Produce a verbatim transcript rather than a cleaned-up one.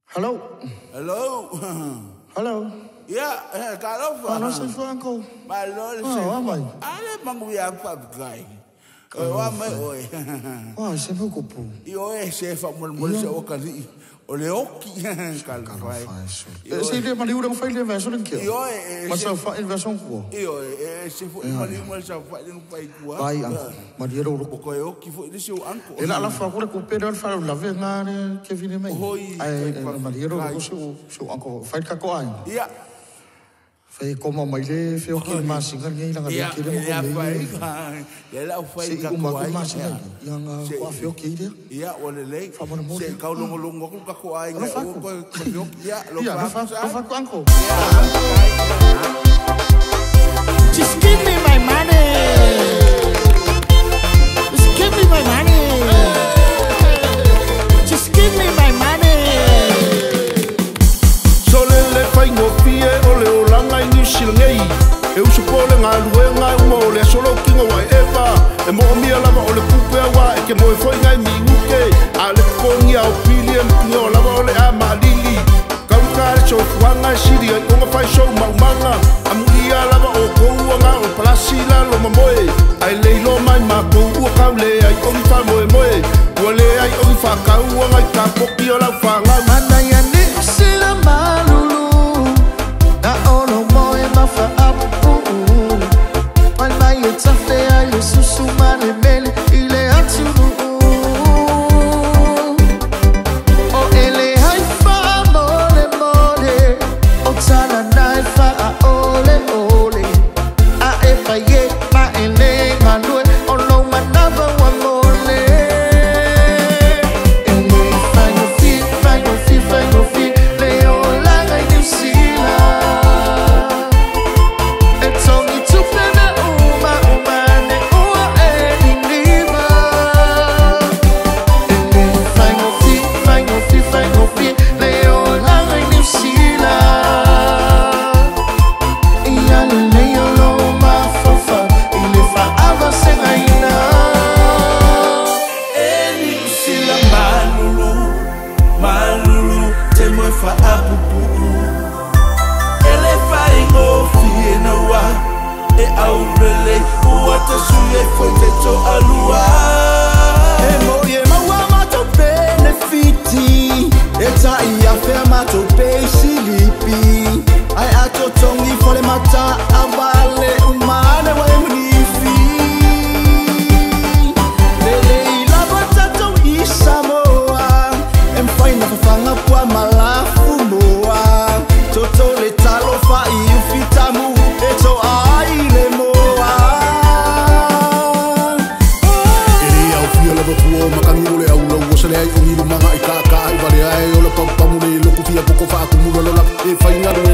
Hello. Hello. Hello. Yeah, ALOFA. Ano sa ifa uncle? My lord, Oh, amay. Ale manguya pa guy. Wa mai oi. Oh, se mo ko po. Io e se fa mo mo se o kali. O le oki kalfai. Se ile mali urang fai le verso len ke. Io e Mas fa il verso ko. Io e se fo mali mo se fa le pai ku. Pai uncle. Mali ro ro. Ko e oki fo ile se o anko. Ela la fa ko le ko pe dal fa la ve ngare ke vine mai. Ai mali ro ro se o se uncle fai ka ko ai. Yeah. Fai koma mai le fe o ki ma singa ngai langa le ki le mo ko le. Ya la fai ka ko ai. Ma singa yang ko fe o ki le. Ya o le le. Se ka longo longo ko ka ko ai ngai o ko ko ya lo fa. Ya fa ko anko. Just give me my money. Just give me my money. Just give me my money. Solele fai ngo fie ole o langa N I U SILA e usu pole ngā luenga uma o le solo kinga wa eva e mo mia lava o le pupe wa e ke mo e foi ngai mi uke a le kongi au pili e mpungi o lava o le a malili kaukare so fuanga siri e konga fai show maumanga a muia lava o koua ngā o palasi la lo mamoe ai leilo mai ma koua kaule ai ongi fa moe moe wale ai ongi fa kaua ngai ka poki o lau fa ngau Mana ya N I U SILA malulu na ono moe mafa apu Mai mai e tafe ai e susu mane mele ile atunu O ele hai fa mole mole O tana nai fa a ole ole A e fa ye ma ele ngalue O lo manava wa mole Ele fa no fi, fa no fi, fa no fi Le olaga N I U SILA It's only two pena uma umane ua e lima Ele fa no fi, fa no fi, fa no fi Le olaga N I U SILA Ia le leo lo mafafa Ile fa ava sengaina N I U SILA malulu, malulu, te mo fa apupu. Ele fai ngo fie na wa, e au rele, ua te sue foi te to alua. E mo ye maua mato benefiti E ta ia fea mato pe silipi Ai ato tongi fole mata awale umane wa emunifi Lele ila batato i Samoa Em fai na fafanga pua malafu moa Toto le talo fa i ufitamu E to ai le moa lava puo makangi ole au lau o sale ai o ngilu manga i ka ka ai vale ai o le pampamu le loku fia poko fa akumura lola e whainga